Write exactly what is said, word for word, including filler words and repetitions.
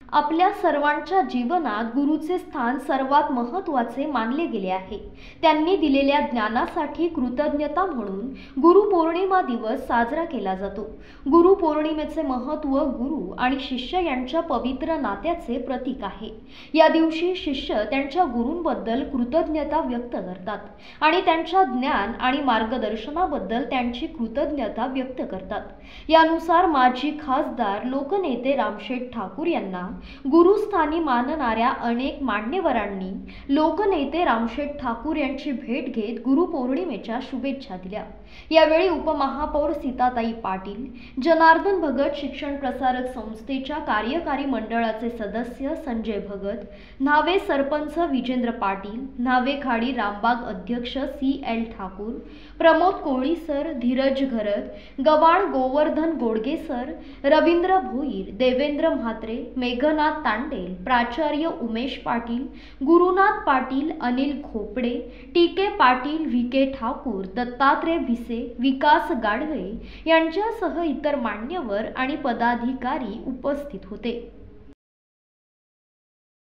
आपल्या सर्वांच्या जीवनात गुरुचे स्थान सर्वात महत्त्वाचे मानले गेले आहे। त्यांनी दिलेल्या ज्ञानासाठी कृतज्ञता म्हणून गुरुपौर्णिमा दिवस साजरा केला जातो। गुरुपौर्णिमेचे महत्त्व गुरु आणि शिष्य यांच्या पवित्र नात्याचे प्रतीक आहे। या दिवशी शिष्य त्यांच्या गुरूंबद्दल कृतज्ञता व्यक्त करतात आणि त्यांच्या ज्ञान आणि मार्गदर्शनाबद्दल त्यांची कृतज्ञता व्यक्त करतात। यानुसार माजी खासदार लोकनेते रामशेठ ठाकूर यांना गुरुस्थानी मानणाऱ्या अनेक मान्यवरांनी लोकनेते रामशेठ ठाकूर यांची भेट घेत गुरुपौर्णिमेच्या शुभेच्छा दिल्या। यावेळी उपमहापौर सीताताई पाटील, जनार्दन भगत शिक्षण प्रसारक संस्थेच्या कार्यकारी मंडळाचे सदस्य संजय भगत, न्हावे सरपंच विजेंद्र पाटील, न्हावे खाडी रामबाग अध्यक्ष C L Thakur, Pramod Koli sir, Dhiraj Gharat, Gavan Govardhan Godge sir, Ravindra Bhoir, Devendra Mhatre, Meghnath Tandel, प्राचार्य Umesh Patil, Gurunath Patil, Anil Khopde, T K Patil, V K Thakur, Dattatray Bhise, Vikas Gadve यांच्यासह इतर मान्यवर आणि पदाधिकारी उपस्थित होते।